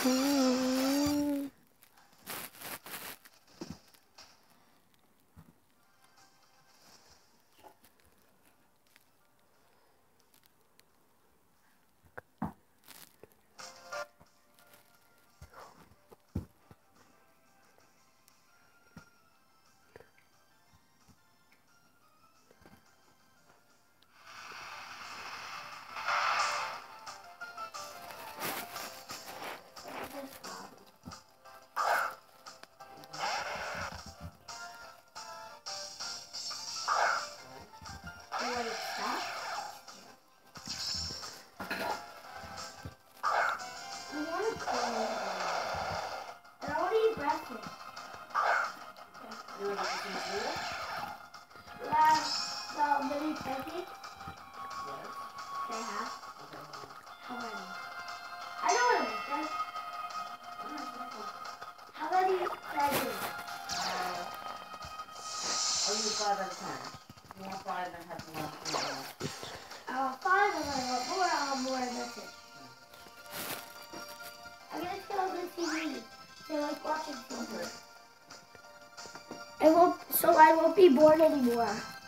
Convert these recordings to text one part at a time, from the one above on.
So I won't be bored anymore.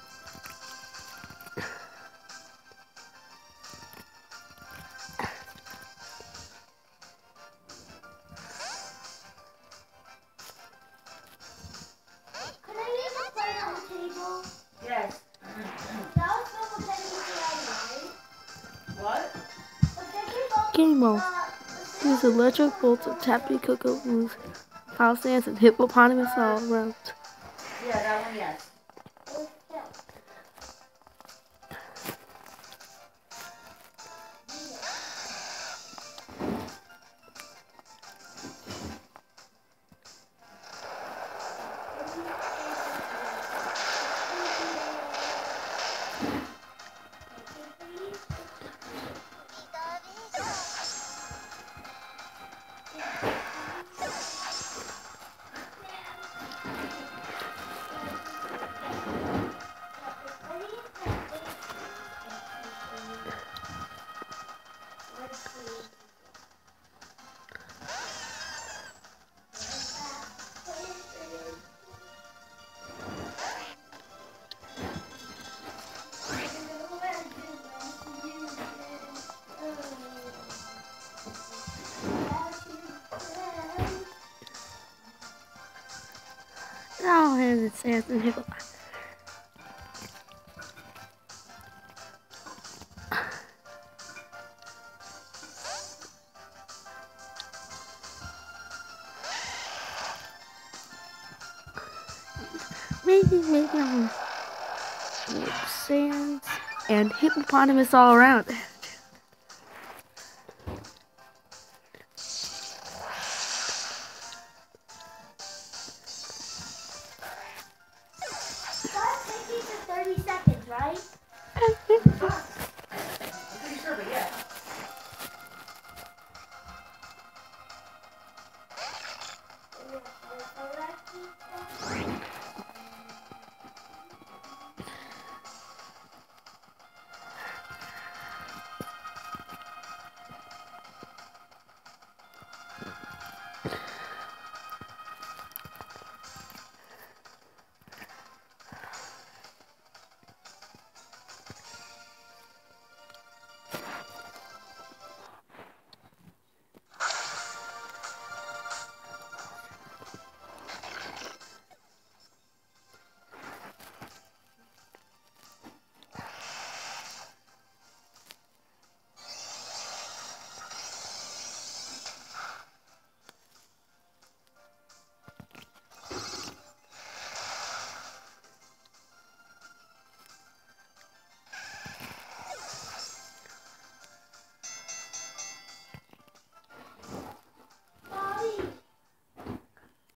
Can I leave a plate on the table? Yes. That was from the penny. What? Game mode. Use electric bolts of tappy cocoa moves, house dance, and hippopotamus all around. Yeah, that one, yes. Oh, and it says and hippopotamus. Maybe on sands and hippopotamus all around.